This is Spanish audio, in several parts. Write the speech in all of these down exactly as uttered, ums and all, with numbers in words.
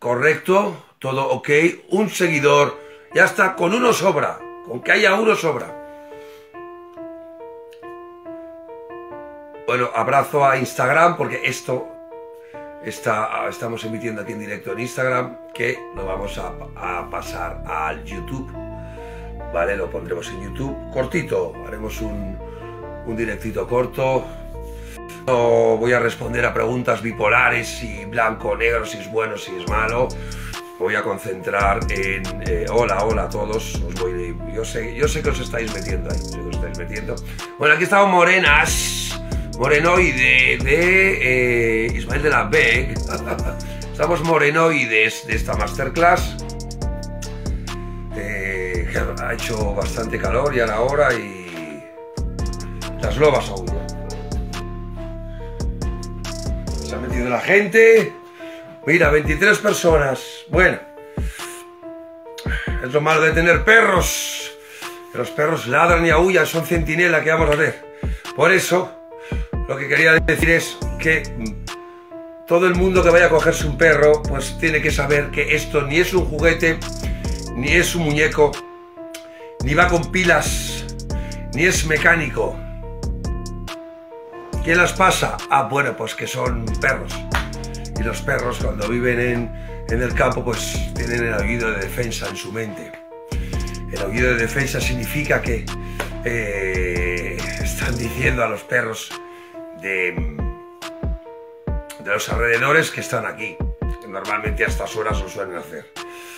correcto, todo ok, un seguidor, ya está, con uno sobra, con que haya uno sobra. Bueno, abrazo a Instagram, porque esto está, estamos emitiendo aquí en directo en Instagram, que lo vamos a, a pasar al YouTube, ¿vale? Lo pondremos en YouTube, cortito, haremos un, un directito corto. No voy a responder a preguntas bipolares, si blanco o negro, si es bueno, si es malo. Voy a concentrar en eh, hola, hola a todos. Os voy, yo, sé, yo sé que os estáis metiendo ahí, sé que os estáis metiendo. Bueno, aquí estamos morenas, morenoide de eh, Ismael de la Bec. Estamos morenoides de esta masterclass. Eh, ha hecho bastante calor ya la hora y las lobas aún. Se ha metido la gente. Mira, veintitrés personas. Bueno, es lo malo de tener perros. Que los perros ladran y aullan, son centinela. ¿Qué vamos a hacer? Por eso, lo que quería decir es que todo el mundo que vaya a cogerse un perro, pues tiene que saber que esto ni es un juguete, ni es un muñeco, ni va con pilas, ni es mecánico. ¿Quién las pasa? Ah, bueno, pues que son perros. Y los perros, cuando viven en, en el campo, pues tienen el aullido de defensa en su mente. El aullido de defensa significa que eh, están diciendo a los perros de, de los alrededores que están aquí. Que normalmente a estas horas lo suelen hacer.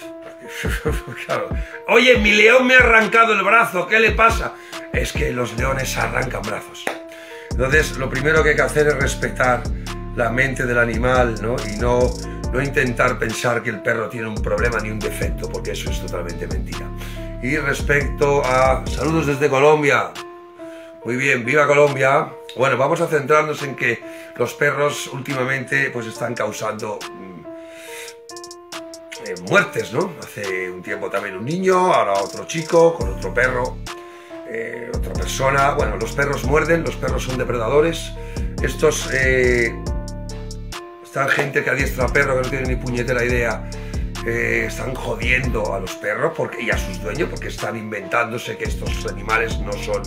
Claro. Oye, mi león me ha arrancado el brazo, ¿qué le pasa? Es que los leones arrancan brazos. Entonces, lo primero que hay que hacer es respetar la mente del animal, ¿no? Y no, no intentar pensar que el perro tiene un problema ni un defecto, porque eso es totalmente mentira. Y respecto a... Saludos desde Colombia. Muy bien, viva Colombia. Bueno, vamos a centrarnos en que los perros últimamente pues están causando mmm, eh, muertes, ¿no? Hace un tiempo también un niño, ahora otro chico con otro perro. Eh, otra persona. Bueno, los perros muerden, los perros son depredadores. Estos eh, esta gente que adiestra a perros, que no tiene ni puñetera idea, eh, están jodiendo a los perros porque, y a sus dueños, porque están inventándose que estos animales no son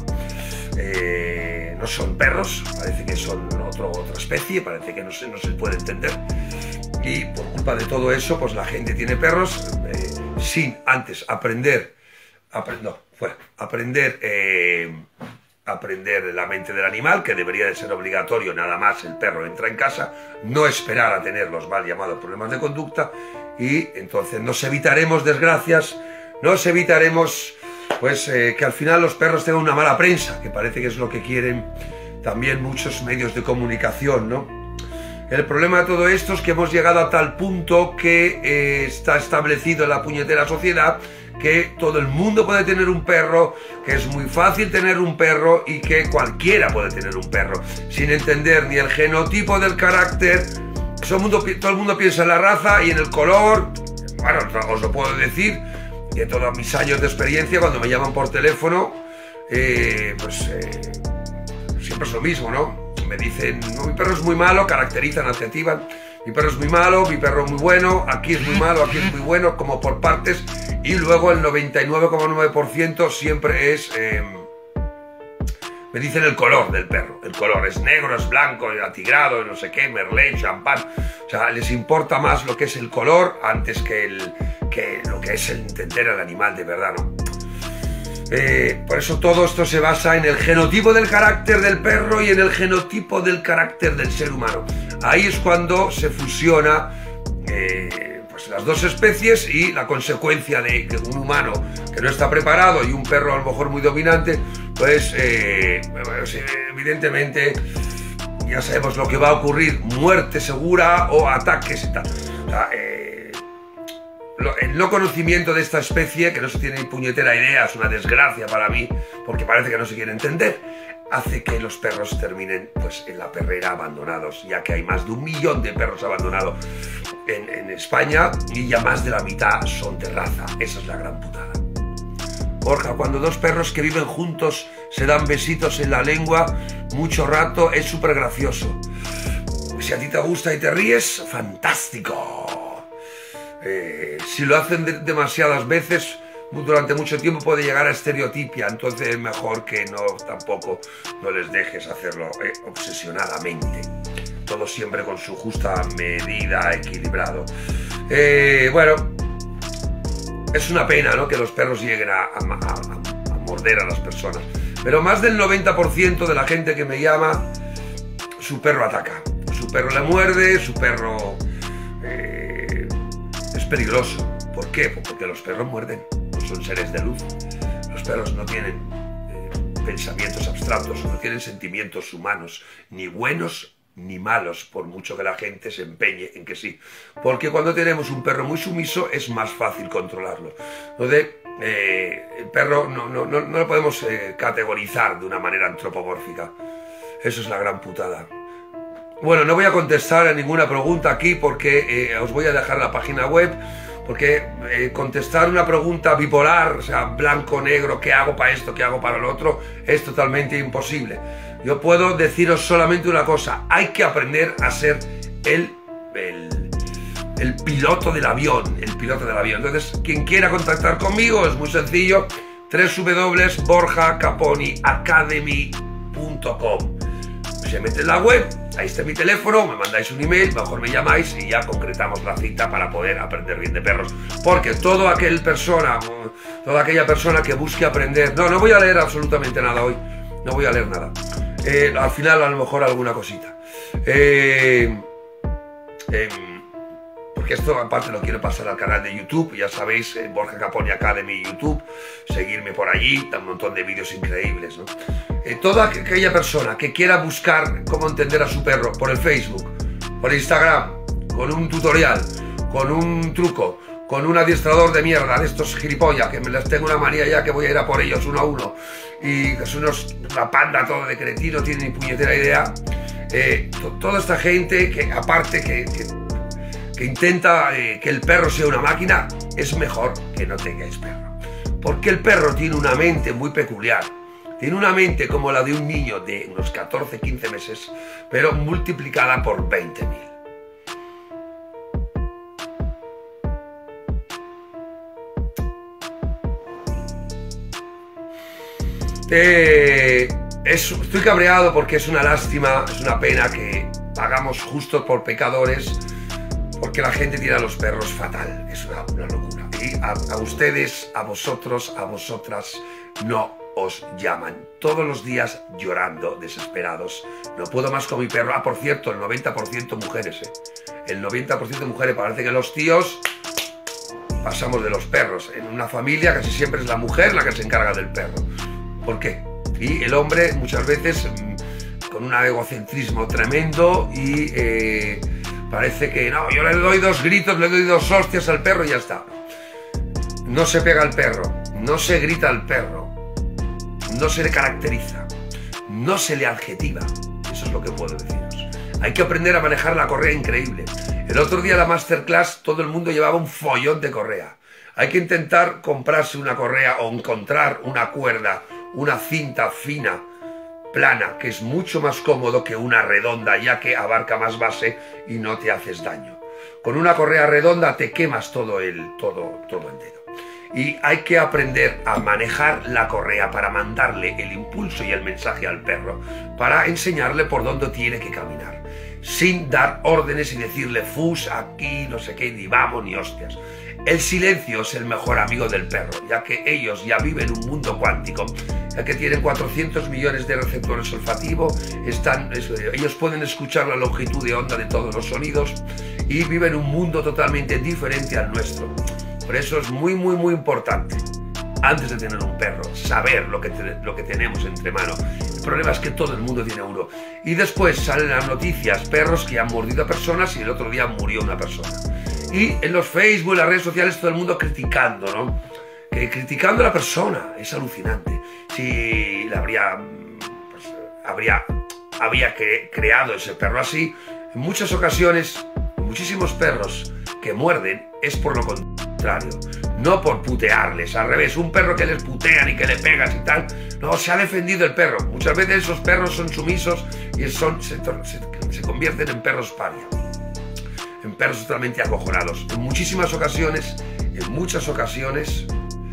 eh, no son perros, parece que son otro, otra especie, parece que no se, no se puede entender. Y por culpa de todo eso, pues la gente tiene perros eh, sin antes aprender Aprend no, fuera. Aprender, eh, aprender la mente del animal, que debería de ser obligatorio, nada más el perro entra en casa, no esperar a tener los mal llamados problemas de conducta, y entonces nos evitaremos desgracias, nos evitaremos pues eh, que al final los perros tengan una mala prensa, que parece que es lo que quieren también muchos medios de comunicación, ¿no? El problema de todo esto es que hemos llegado a tal punto que eh, está establecido en la puñetera sociedad que todo el mundo puede tener un perro, que es muy fácil tener un perro y que cualquiera puede tener un perro, sin entender ni el genotipo del carácter. Todo el mundo, todo el mundo piensa en la raza y en el color. Bueno, os lo puedo decir, de todos mis años de experiencia, cuando me llaman por teléfono, eh, pues eh, siempre es lo mismo, ¿no? Me dicen, no, mi perro es muy malo, caracterizan, adjetivan. Mi perro es muy malo, mi perro es muy bueno, aquí es muy malo, aquí es muy bueno, como por partes. Y luego el noventa y nueve coma nueve por ciento siempre es... Eh, me dicen el color del perro. El color es negro, es blanco, atigrado, no sé qué, merlé, champán. O sea, les importa más lo que es el color antes que, el, que lo que es el entender al animal de verdad, ¿no? Eh, por eso todo esto se basa en el genotipo del carácter del perro y en el genotipo del carácter del ser humano. Ahí es cuando se fusiona eh, pues las dos especies, y la consecuencia de que un humano que no está preparado y un perro a lo mejor muy dominante, pues, eh, pues evidentemente ya sabemos lo que va a ocurrir: muerte segura o ataques y tal. O sea, eh, el no conocimiento de esta especie, que no se tiene ni puñetera idea, es una desgracia para mí, porque parece que no se quiere entender, hace que los perros terminen pues en la perrera abandonados, ya que hay más de un millón de perros abandonados en, en España, y ya más de la mitad son de raza. Esa es la gran putada. Borja, cuando dos perros que viven juntos se dan besitos en la lengua mucho rato, es súper gracioso. Si a ti te gusta y te ríes, fantástico. Eh, si lo hacen de demasiadas veces, durante mucho tiempo puede llegar a estereotipia, entonces es mejor que no tampoco no les dejes hacerlo eh, obsesionadamente. Todo siempre con su justa medida, equilibrado. Eh, bueno, es una pena, ¿no?, que los perros lleguen a, a, a, a morder a las personas. Pero más del noventa por ciento de la gente que me llama, su perro ataca. Su perro le muerde, su perro eh, es peligroso. ¿Por qué? Porque los perros muerden, no son seres de luz. Los perros no tienen eh, pensamientos abstractos, no tienen sentimientos humanos, ni buenos ni malos, por mucho que la gente se empeñe en que sí. Porque cuando tenemos un perro muy sumiso es más fácil controlarlo. Entonces, eh, el perro no, no, no, no lo podemos eh, categorizar de una manera antropomórfica. Eso es la gran putada. Bueno, no voy a contestar a ninguna pregunta aquí porque eh, os voy a dejar la página web, porque eh, contestar una pregunta bipolar, o sea, blanco, negro, ¿qué hago para esto, qué hago para lo otro?, es totalmente imposible. Yo puedo deciros solamente una cosa: hay que aprender a ser el, el, el piloto del avión, el piloto del avión. Entonces, quien quiera contactar conmigo es muy sencillo: doble u doble u doble u punto borja caponi academy punto com. Se mete en la web, ahí está mi teléfono, me mandáis un email, mejor me llamáis y ya concretamos la cita para poder aprender bien de perros. Porque todo aquel persona, toda aquella persona que busque aprender... No, no voy a leer absolutamente nada hoy, no voy a leer nada. Eh, al final a lo mejor alguna cosita. Eh, eh, porque esto aparte lo quiero pasar al canal de YouTube, ya sabéis, eh, Borja Caponi Academy YouTube, seguirme por allí, da un montón de vídeos increíbles, ¿no? Eh, toda aquella persona que quiera buscar cómo entender a su perro por el Facebook, por Instagram, con un tutorial, con un truco, con un adiestrador de mierda, de estos gilipollas, que me les tengo una manía ya que voy a ir a por ellos uno a uno, y que son unos, una panda todo de cretino, no tienen ni puñetera idea. Eh, to, toda esta gente que aparte que, que, que intenta eh, que el perro sea una máquina, es mejor que no tengáis perro. Porque el perro tiene una mente muy peculiar. Tiene una mente como la de un niño de unos catorce, quince meses, pero multiplicada por veinte mil. Eh, es, estoy cabreado porque es una lástima, es una pena que pagamos justo por pecadores, porque la gente tira a los perros fatal. Es una, una locura. Y a, a ustedes, a vosotros, a vosotras, no os llaman todos los días llorando, desesperados. No puedo más con mi perro. Ah, por cierto, el noventa por ciento mujeres, ¿eh? El noventa por ciento mujeres. Parece que los tíos pasamos de los perros. En una familia casi siempre es la mujer la que se encarga del perro. ¿Por qué? Y el hombre muchas veces con un egocentrismo tremendo y eh, parece que no, yo le doy dos gritos, le doy dos hostias al perro y ya está. No se pega al perro, no se grita al perro, no se le caracteriza, no se le adjetiva. Eso es lo que puedo deciros. Hay que aprender a manejar la correa increíble. El otro día la masterclass todo el mundo llevaba un follón de correa. Hay que intentar comprarse una correa o encontrar una cuerda, una cinta fina, plana, que es mucho más cómodo que una redonda, ya que abarca más base y no te haces daño. Con una correa redonda te quemas todo el, todo, todo el dedo. Y hay que aprender a manejar la correa para mandarle el impulso y el mensaje al perro, para enseñarle por dónde tiene que caminar, sin dar órdenes y decirle fus, aquí, no sé qué, ni vamos, ni hostias. El silencio es el mejor amigo del perro, ya que ellos ya viven un mundo cuántico, ya que tienen cuatrocientos millones de receptores olfativos, están, ellos pueden escuchar la longitud de onda de todos los sonidos y viven un mundo totalmente diferente al nuestro. Por eso es muy, muy, muy importante, antes de tener un perro, saber lo que, te, lo que tenemos entre manos. El problema es que todo el mundo tiene uno. Y después salen las noticias, perros que han mordido a personas y el otro día murió una persona. Y en los Facebook, en las redes sociales, todo el mundo criticando, ¿no? Que criticando a la persona, es alucinante. Si la habría, pues, habría, había que, creado ese perro así, en muchas ocasiones, muchísimos perros que muerden es por lo contrario, no por putearles, al revés, un perro que les putean y que le pegas y tal, no, se ha defendido el perro. Muchas veces esos perros son sumisos y son, se, se, se convierten en perros paria. en perros totalmente acojonados. En muchísimas ocasiones, en muchas ocasiones,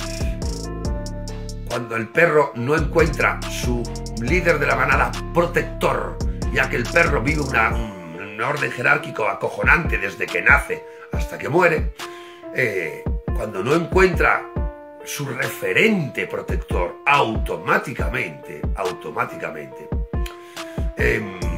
cuando el perro no encuentra su líder de la manada protector, ya que el perro vive una, un orden jerárquico acojonante desde que nace hasta que muere, eh, cuando no encuentra su referente protector, automáticamente, automáticamente, eh,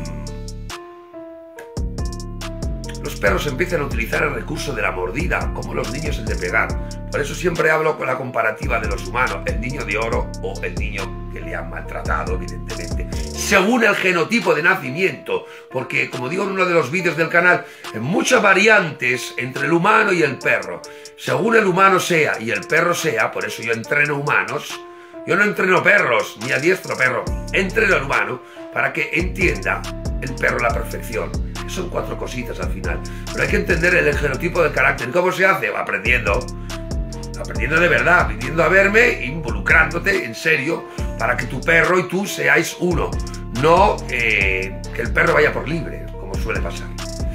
los perros empiezan a utilizar el recurso de la mordida, como los niños el de pegar. Por eso siempre hablo con la comparativa de los humanos, el niño de oro o el niño que le han maltratado, evidentemente, según el genotipo de nacimiento, porque, como digo en uno de los vídeos del canal, en muchas variantes entre el humano y el perro, según el humano sea y el perro sea, por eso yo entreno humanos, yo no entreno perros, ni adiestro perro, entreno al humano para que entienda el perro la perfección. Son cuatro cositas al final, pero hay que entender el genotipo del carácter. ¿Cómo se hace? Aprendiendo, aprendiendo de verdad, viniendo a verme, involucrándote en serio, para que tu perro y tú seáis uno, no eh, que el perro vaya por libre, como suele pasar.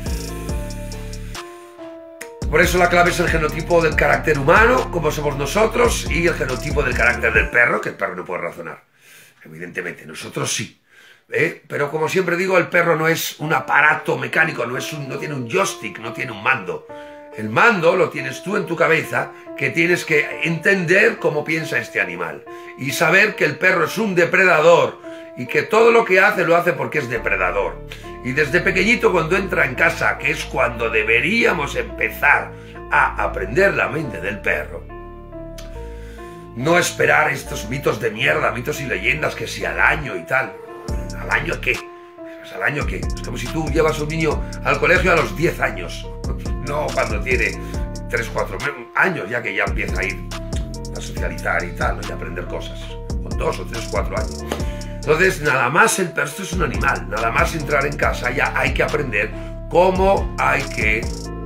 Por eso la clave es el genotipo del carácter humano, como somos nosotros, y el genotipo del carácter del perro, que el perro no puede razonar. Evidentemente, nosotros sí. ¿Eh? Pero como siempre digo, el perro no es un aparato mecánico, no, es un, no tiene un joystick, no tiene un mando. El mando lo tienes tú en tu cabeza, que tienes que entender cómo piensa este animal y saber que el perro es un depredador y que todo lo que hace lo hace porque es depredador. Y desde pequeñito, cuando entra en casa, que es cuando deberíamos empezar a aprender la mente del perro, no esperar estos mitos de mierda, mitos y leyendas que si al año y tal. ¿Al año qué? Pues ¿al año qué? Es como si tú llevas a un niño al colegio a los diez años. No cuando tiene tres, cuatro años, ya que ya empieza a ir a socializar y tal, ¿no? Y a aprender cosas. Con dos o tres, cuatro años. Entonces, nada más el perro, esto es un animal. Nada más entrar en casa ya hay que aprender cómo hay que...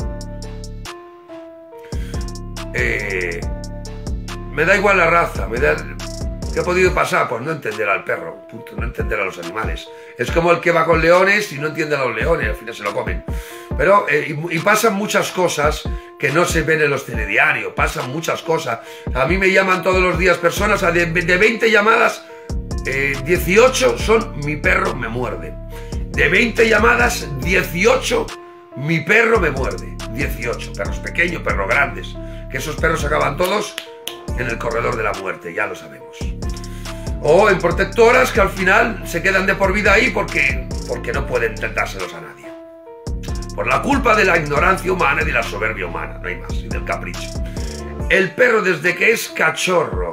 Eh, me da igual la raza, me da... ¿Qué ha podido pasar? Pues no entender al perro, punto, no entender a los animales. Es como el que va con leones y no entiende a los leones, al final se lo comen. Pero, eh, y, y pasan muchas cosas que no se ven en los telediarios, pasan muchas cosas. A mí me llaman todos los días personas, a de, de veinte llamadas, eh, dieciocho son mi perro me muerde. De veinte llamadas, dieciocho mi perro me muerde. dieciocho, perros pequeños, perros grandes. Que esos perros acaban todos en el corredor de la muerte, ya lo sabemos. O en protectoras que al final se quedan de por vida ahí porque, porque no pueden dárselos a nadie. Por la culpa de la ignorancia humana y de la soberbia humana, no hay más, y del capricho. El perro desde que es cachorro,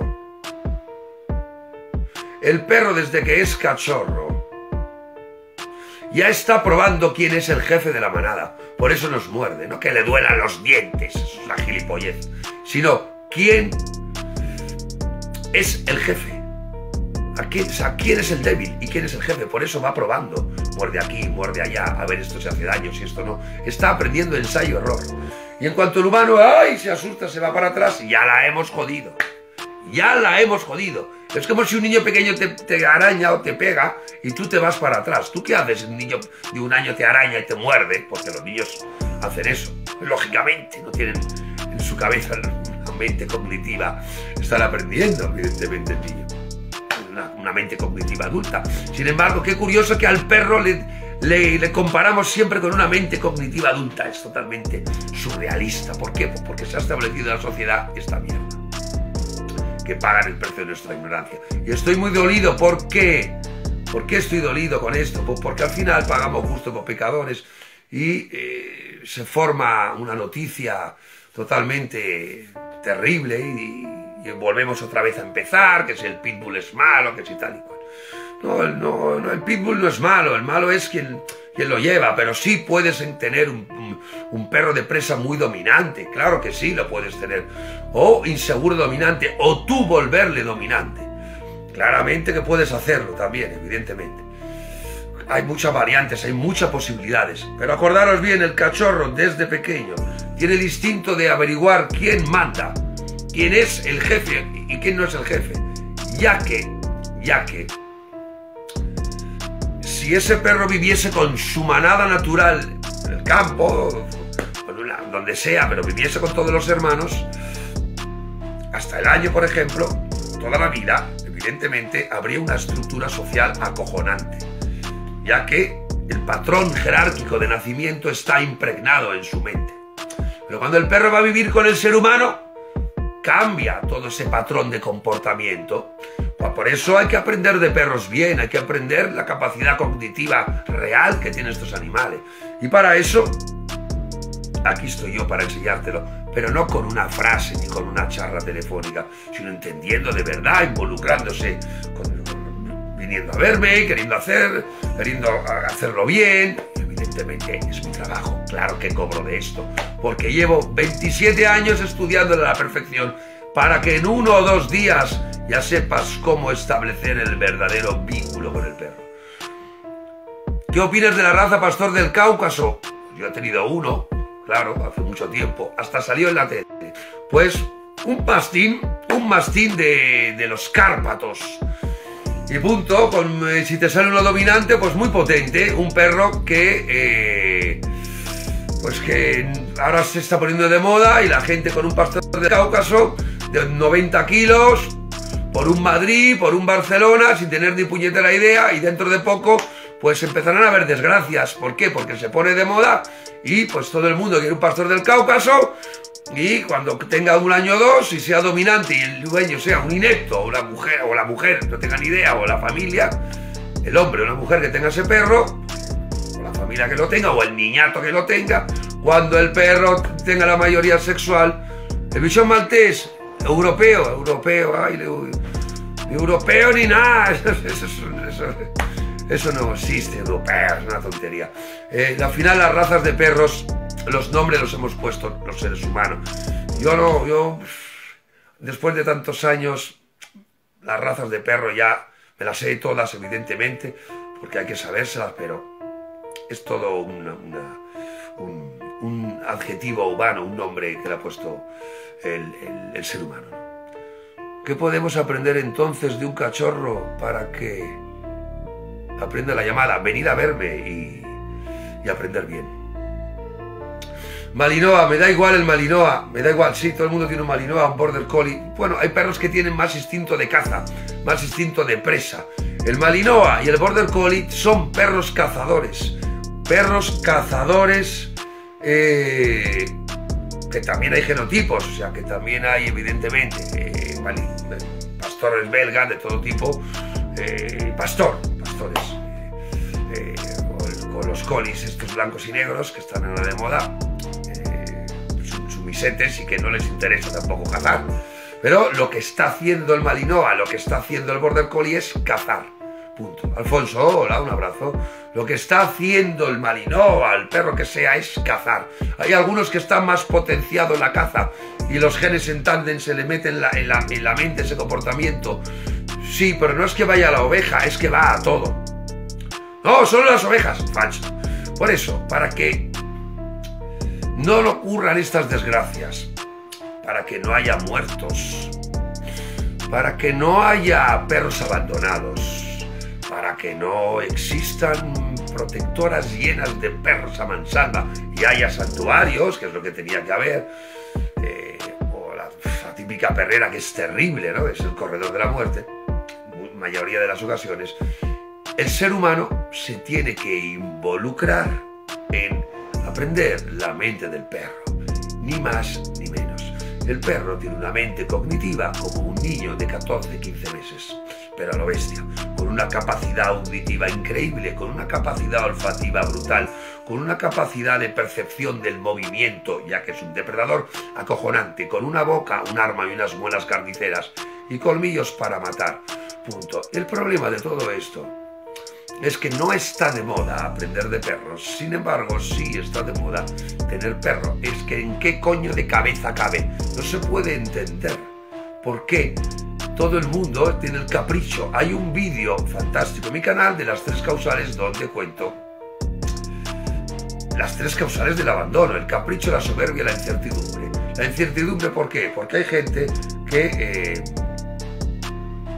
el perro desde que es cachorro, ya está probando quién es el jefe de la manada. Por eso nos muerde, no que le duelan los dientes, eso es una gilipollez, sino quién es el jefe. ¿A quién, o sea, quién es el débil y quién es el jefe? Por eso va probando. Muerde aquí, muerde allá, a ver esto se hace daño, si esto no. Está aprendiendo ensayo-error. Y en cuanto el humano, ¡ay!, se asusta, se va para atrás, y ya la hemos jodido. Ya la hemos jodido. Es como si un niño pequeño te, te araña o te pega y tú te vas para atrás. ¿Tú qué haces? Un niño de un año te araña y te muerde, porque los niños hacen eso. Lógicamente, no tienen en su cabeza una mente cognitiva. Están aprendiendo, evidentemente, el niño. Una, una mente cognitiva adulta. Sin embargo, qué curioso que al perro le, le, le comparamos siempre con una mente cognitiva adulta. Es totalmente surrealista. ¿Por qué? Pues porque se ha establecido en la sociedad esta mierda, que pagan el precio de nuestra ignorancia. Y estoy muy dolido. ¿Por qué? ¿Por qué estoy dolido con esto? Pues porque al final pagamos justo por pecadores y eh, se forma una noticia totalmente terrible y, y volvemos otra vez a empezar, que si el pitbull es malo, que si tal y cual. No, el, no, no, el pitbull no es malo, el malo es quien, quien lo lleva, pero sí puedes tener un, un, un perro de presa muy dominante, claro que sí lo puedes tener, o inseguro dominante, o tú volverle dominante. Claramente que puedes hacerlo también, evidentemente. Hay muchas variantes, hay muchas posibilidades, pero acordaros bien, el cachorro desde pequeño tiene el instinto de averiguar quién manda, quién es el jefe y quién no es el jefe, ya que, ya que, si ese perro viviese con su manada natural en el campo, donde sea, pero viviese con todos los hermanos, hasta el año, por ejemplo, toda la vida, evidentemente, habría una estructura social acojonante, ya que el patrón jerárquico de nacimiento está impregnado en su mente. Pero cuando el perro va a vivir con el ser humano, cambia todo ese patrón de comportamiento. Por eso hay que aprender de perros bien, hay que aprender la capacidad cognitiva real que tienen estos animales. Y para eso, aquí estoy yo para enseñártelo, pero no con una frase ni con una charla telefónica, sino entendiendo de verdad, involucrándose, con, con, viniendo a verme, queriendo hacer, queriendo hacerlo bien. Evidentemente es mi trabajo, claro que cobro de esto, porque llevo veintisiete años estudiando a la perfección para que en uno o dos días ya sepas cómo establecer el verdadero vínculo con el perro. ¿Qué opinas de la raza pastor del Cáucaso? Yo he tenido uno, claro, hace mucho tiempo, hasta salió en la tele. Pues un mastín, un mastín de, de los Cárpatos. Y punto, con, eh, si te sale uno dominante, pues muy potente, un perro que, eh, pues que ahora se está poniendo de moda y la gente con un pastor del Cáucaso de noventa kilos, por un Madrid, por un Barcelona, sin tener ni puñetera idea, y dentro de poco pues empezarán a haber desgracias. ¿Por qué? Porque se pone de moda y pues todo el mundo quiere un pastor del Cáucaso, y cuando tenga un año o dos y sea dominante y el dueño sea un inepto, o la mujer, o la mujer no tenga ni idea, o la familia, el hombre o la mujer que tenga ese perro, o la familia que lo tenga, o el niñato que lo tenga, cuando el perro tenga la mayoría sexual, el bichón maltés, europeo, europeo, ay, ni europeo ni nada, eso, eso, eso, eso no existe, europeo, es una tontería. Eh, al final las razas de perros, los nombres los hemos puesto los seres humanos. Yo no, yo, después de tantos años, las razas de perro ya me las sé todas, evidentemente, porque hay que sabérselas, pero es todo una, una, un, un adjetivo humano, un nombre que le ha puesto el, el, el ser humano, ¿no? ¿Qué podemos aprender entonces de un cachorro para que aprenda la llamada? Venid a verme y, y aprender bien. Malinois, me da igual el Malinois, me da igual, sí, todo el mundo tiene un Malinois, un Border Collie. Bueno, hay perros que tienen más instinto de caza, más instinto de presa. El Malinois y el Border Collie son perros cazadores, perros cazadores, eh, que también hay genotipos, o sea, que también hay, evidentemente, eh, pastores belgas de todo tipo, eh, pastor, pastores, eh, eh, con los collies estos blancos y negros que están ahora de moda, sumisetes, y que no les interesa tampoco cazar. Pero lo que está haciendo el Malinois, lo que está haciendo el Border Collie es cazar. Punto. Alfonso, hola, un abrazo. Lo que está haciendo el Malinois, el perro que sea, es cazar. Hay algunos que están más potenciados en la caza y los genes en tándem se le meten en la, en, la, en la mente ese comportamiento. Sí, pero no es que vaya a la oveja, es que va a todo. No, solo las ovejas. Falso. Por eso, para que no ocurran estas desgracias, para que no haya muertos, para que no haya perros abandonados, para que no existan protectoras llenas de perros a mansalva y haya santuarios, que es lo que tenía que haber, eh, o la, la típica perrera que es terrible, ¿no? Es el corredor de la muerte, en la mayoría de las ocasiones. El ser humano se tiene que involucrar en aprender la mente del perro, ni más ni menos. El perro tiene una mente cognitiva como un niño de catorce, quince meses, pero a lo bestia, con una capacidad auditiva increíble, con una capacidad olfativa brutal, con una capacidad de percepción del movimiento, ya que es un depredador acojonante, con una boca, un arma y unas muelas carniceras y colmillos para matar. Punto. El problema de todo esto es que no está de moda aprender de perros. Sin embargo, sí está de moda tener perro. Es que en qué coño de cabeza cabe. No se puede entender por qué todo el mundo tiene el capricho. Hay un vídeo fantástico en mi canal de las tres causales donde cuento las tres causales del abandono: el capricho, la soberbia y la incertidumbre. La incertidumbre, ¿por qué? Porque hay gente que eh,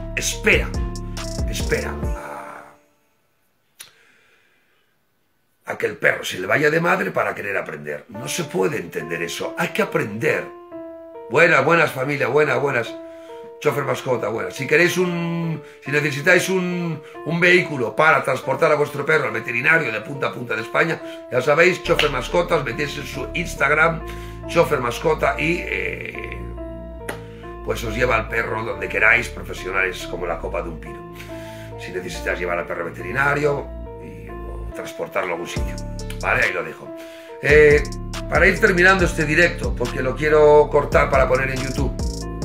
espera, espera a a que el perro se le vaya de madre para querer aprender. No se puede entender eso. Hay que aprender. Buenas, buenas familia, buenas, buenas. Chofer mascota, buenas. Si queréis un... Si necesitáis un, un vehículo para transportar a vuestro perro al veterinario de punta a punta de España, ya sabéis, Chofer mascotas, metéis en su Instagram, Chofer mascota y... Eh, pues os lleva al perro donde queráis, profesionales como la copa de un pino. Si necesitáis llevar al perro veterinario y o transportarlo a algún sitio. Vale, ahí lo dejo. Eh, para ir terminando este directo, porque lo quiero cortar para poner en YouTube.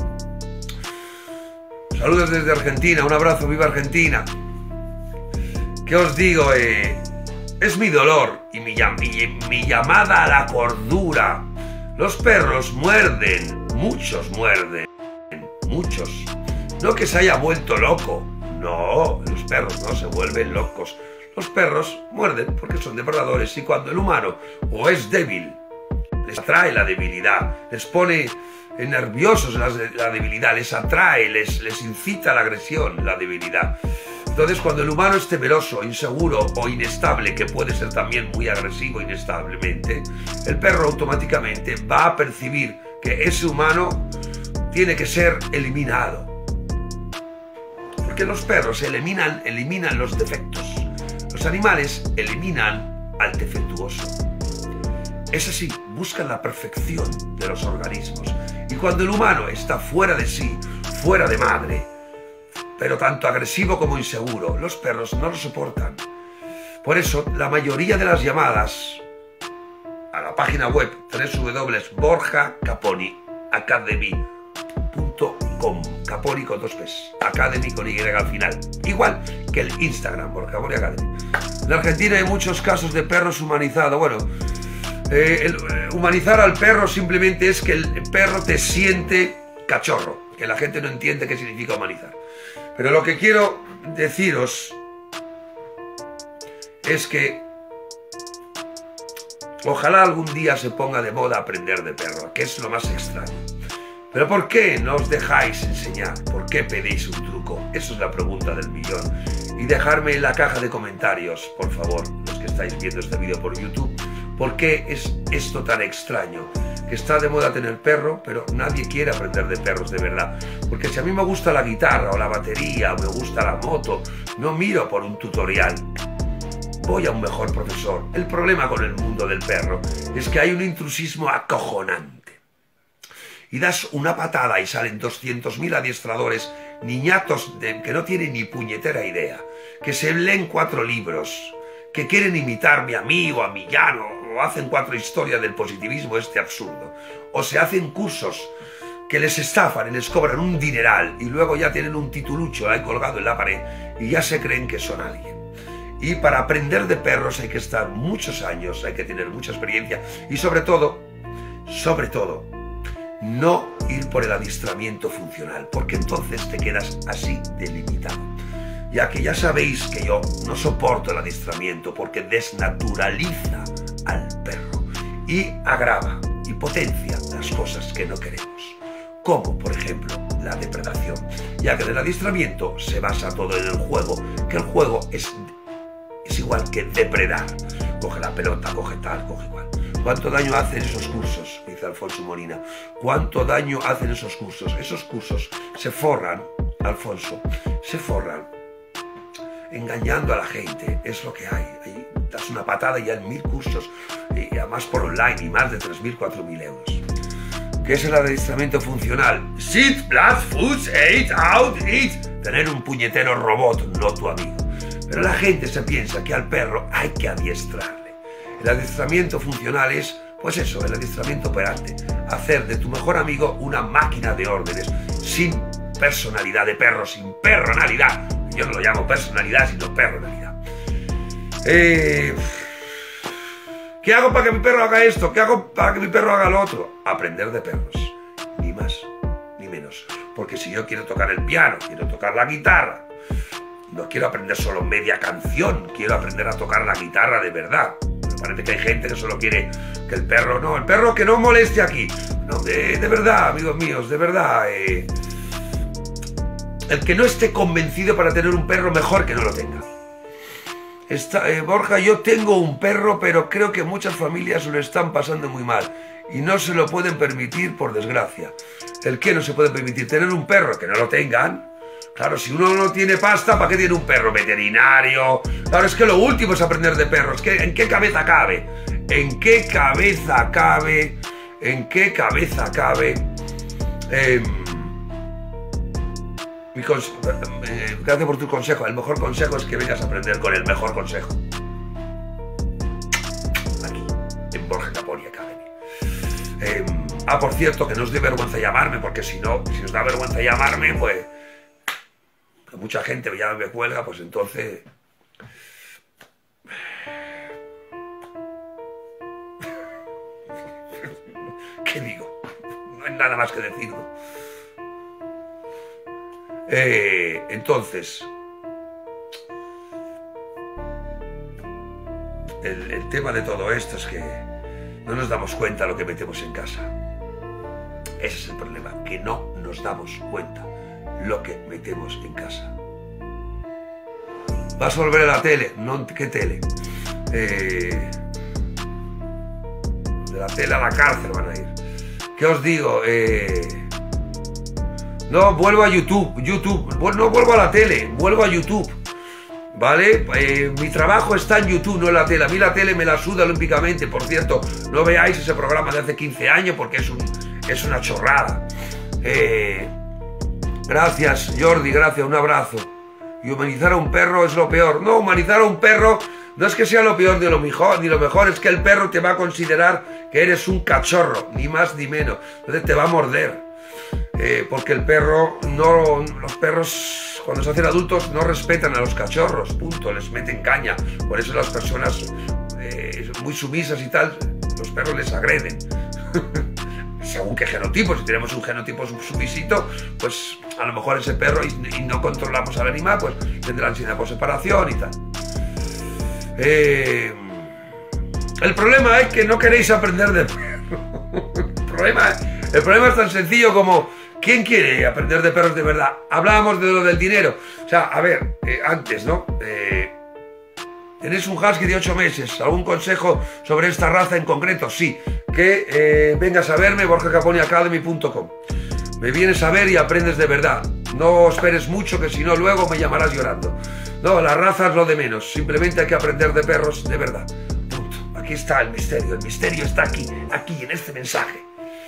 Saludos desde Argentina, un abrazo, viva Argentina. ¿Qué os digo? Eh, es mi dolor y mi, mi, mi llamada a la cordura. Los perros muerden, muchos muerden, muchos. No que se haya vuelto loco, no, los perros no se vuelven locos. Los perros muerden porque son depredadores y cuando el humano o es débil, les atrae la debilidad, les pone nerviosos la, la debilidad, les atrae, les, les incita a la agresión, la debilidad. Entonces cuando el humano es temeroso, inseguro o inestable, que puede ser también muy agresivo inestablemente, el perro automáticamente va a percibir que ese humano tiene que ser eliminado. Porque los perros eliminan, eliminan los defectos. Los animales eliminan al defectuoso. Es así, buscan la perfección de los organismos. Y cuando el humano está fuera de sí, fuera de madre, pero tanto agresivo como inseguro, los perros no lo soportan. Por eso, la mayoría de las llamadas a la página web doble u doble u doble u punto borja caponi academy punto com, Caponi con dos P's, Academy con Y al final, igual que el Instagram, Borja Caponi Academy. En Argentina hay muchos casos de perros humanizados. Bueno, eh, el, eh, humanizar al perro simplemente es que el perro te siente cachorro, que la gente no entiende qué significa humanizar. Pero lo que quiero deciros es que ojalá algún día se ponga de moda aprender de perro, que es lo más extraño. Pero ¿por qué no os dejáis enseñar? ¿Por qué pedís un truco? Esa es la pregunta del millón. Y dejarme en la caja de comentarios, por favor, los que estáis viendo este vídeo por YouTube, ¿por qué es esto tan extraño? Que está de moda tener perro, pero nadie quiere aprender de perros de verdad. Porque si a mí me gusta la guitarra o la batería o me gusta la moto, no miro por un tutorial. Voy a un mejor profesor. El problema con el mundo del perro es que hay un intrusismo acojonante. Y das una patada y salen doscientos mil adiestradores, niñatos de, que no tienen ni puñetera idea, que se leen cuatro libros, que quieren imitarme a mí o a Millán, o hacen cuatro historias del positivismo este absurdo, o se hacen cursos que les estafan y les cobran un dineral y luego ya tienen un titulucho ahí colgado en la pared y ya se creen que son alguien. Y para aprender de perros hay que estar muchos años, hay que tener mucha experiencia y sobre todo, sobre todo, no ir por el adiestramiento funcional, porque entonces te quedas así delimitado. Ya que ya sabéis que yo no soporto el adiestramiento porque desnaturaliza al perro y agrava y potencia las cosas que no queremos, como por ejemplo la depredación, ya que del adiestramiento se basa todo en el juego, que el juego es, es igual que depredar. Coge la pelota, coge tal, coge igual. ¿Cuánto daño hacen esos cursos? Dice Alfonso Molina. ¿Cuánto daño hacen esos cursos? Esos cursos se forran, Alfonso, se forran engañando a la gente. Es lo que hay. Ahí das una patada y ya en mil cursos, y además por online, y más de tres mil, cuatro mil euros. ¿Qué es el adiestramiento funcional? Sit, blood, food, eat, out, eat. Tener un puñetero robot, no tu amigo. Pero la gente se piensa que al perro hay que adiestrarle. El adiestramiento funcional es, pues eso, el adiestramiento operante. Hacer de tu mejor amigo una máquina de órdenes, sin personalidad de perro, sin perronalidad. Yo no lo llamo personalidad, sino perronalidad. Eh, ¿Qué hago para que mi perro haga esto? ¿Qué hago para que mi perro haga lo otro? Aprender de perros. Ni más, ni menos. Porque si yo quiero tocar el piano, quiero tocar la guitarra, no quiero aprender solo media canción, quiero aprender a tocar la guitarra de verdad. Parece que hay gente que solo quiere que el perro... No, el perro que no moleste aquí. No, de, de verdad, amigos míos, de verdad. Eh, el que no esté convencido para tener un perro, mejor que no lo tenga. Está, eh, Borja, yo tengo un perro, pero creo que muchas familias lo están pasando muy mal y no se lo pueden permitir, por desgracia. ¿El qué no se puede permitir? Tener un perro, que no lo tengan. Claro, si uno no tiene pasta, ¿para qué tiene un perro? Veterinario. Claro, es que lo último es aprender de perros. ¿Qué, ¿En qué cabeza cabe? ¿En qué cabeza cabe? ¿En qué cabeza cabe? Eh, mi eh, gracias por tu consejo. El mejor consejo es que vengas a aprender con el mejor consejo. Aquí, en Borja Caponi Academy. Eh, ah, por cierto, que no os dé vergüenza llamarme, porque si no, si os da vergüenza llamarme, pues... que mucha gente ya me cuelga, pues entonces... ¿Qué digo? No hay nada más que decir, ¿no? Eh, entonces, el, el tema de todo esto es que no nos damos cuenta de lo que metemos en casa. Ese es el problema, que no nos damos cuenta lo que metemos en casa. ¿Vas a volver a la tele? No, ¿qué tele? Eh, de la tele a la cárcel van a ir. ¿Qué os digo? Eh, no, vuelvo a YouTube, YouTube, no vuelvo a la tele, vuelvo a YouTube, ¿vale? Eh, mi trabajo está en YouTube, no en la tele. A mí la tele me la suda olímpicamente, por cierto, no veáis ese programa de hace quince años porque es, un, es una chorrada. Eh, gracias, Jordi, gracias, un abrazo. Y humanizar a un perro es lo peor. No, humanizar a un perro no es que sea lo peor ni lo mejor, ni lo mejor, es que el perro te va a considerar que eres un cachorro, ni más ni menos. Entonces te va a morder. Eh, porque el perro, no, los perros cuando se hacen adultos no respetan a los cachorros, punto, les meten caña. Por eso las personas eh, muy sumisas y tal, los perros les agreden. Según qué genotipo, si tenemos un genotipo sumisito, pues a lo mejor ese perro y, y no controlamos al animal, pues tendrá ansiedad por separación y tal. Eh, el problema es que no queréis aprender de perro. El problema, el problema es tan sencillo como ¿quién quiere aprender de perros de verdad? Hablábamos de lo del dinero. O sea, a ver, eh, antes, ¿no? Eh, ¿Tenéis un husky de ocho meses? ¿Algún consejo sobre esta raza en concreto? Sí. Que eh, vengas a verme, borja caponi academy punto com. Me vienes a ver y aprendes de verdad. No esperes mucho, que si no luego me llamarás llorando. No, la raza es lo de menos. Simplemente hay que aprender de perros de verdad. Punto. Aquí está el misterio. El misterio está aquí, aquí, en este mensaje.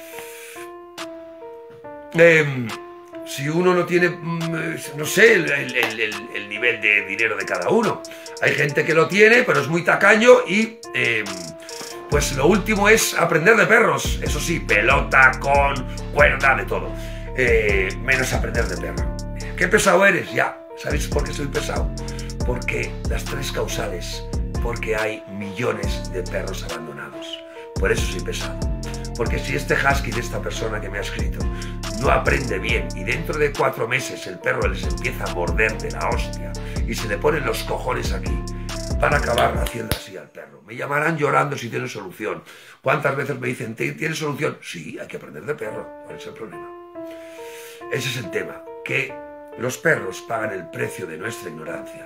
Eh, si uno no tiene, no sé, el, el, el, el nivel de dinero de cada uno. Hay gente que lo tiene, pero es muy tacaño y eh, pues lo último es aprender de perros. Eso sí, pelota, con cuerda, de todo. Eh, menos aprender de perro. ¿Qué pesado eres? Ya, ¿sabéis por qué soy pesado? Porque las tres causales, porque hay millones de perros abandonados. Por eso soy pesado. Porque si este husky de esta persona que me ha escrito no aprende bien y dentro de cuatro meses el perro les empieza a morder de la hostia y se le ponen los cojones aquí, van a acabar haciendo así al perro. Me llamarán llorando si tienen solución. ¿Cuántas veces me dicen, ¿tienes solución? Sí, hay que aprender de perro. ¿Cuál es el problema? Ese es el tema, que los perros pagan el precio de nuestra ignorancia.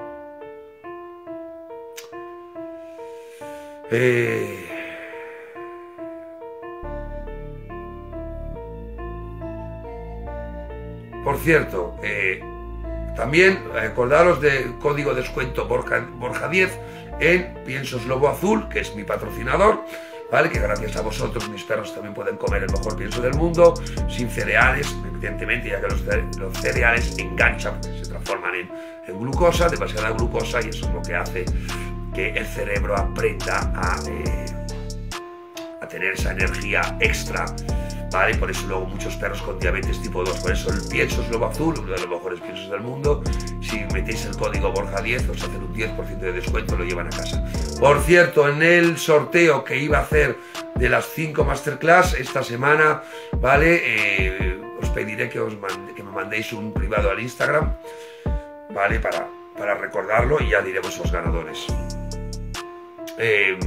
Eh... Por cierto, eh, también acordaros del código descuento Borja, Borja diez en Piensos Lobo Azul, que es mi patrocinador, ¿vale? Que gracias a vosotros mis perros también pueden comer el mejor pienso del mundo, sin cereales, evidentemente, ya que los, los cereales enganchan, se transforman en, en glucosa, demasiada glucosa, y eso es lo que hace que el cerebro aprenda a, eh, a tener esa energía extra. ¿Vale? Por eso luego muchos perros con diabetes tipo dos, por eso el Piensos Lobo Azul, uno de los mejores piensos del mundo, si metéis el código Borja diez os hacen un diez por ciento de descuento, lo llevan a casa. Por cierto, en el sorteo que iba a hacer de las cinco masterclass esta semana, ¿vale? Eh, os pediré que, os mande, que me mandéis un privado al Instagram, ¿vale? Para, para recordarlo y ya diremos los ganadores. Eh,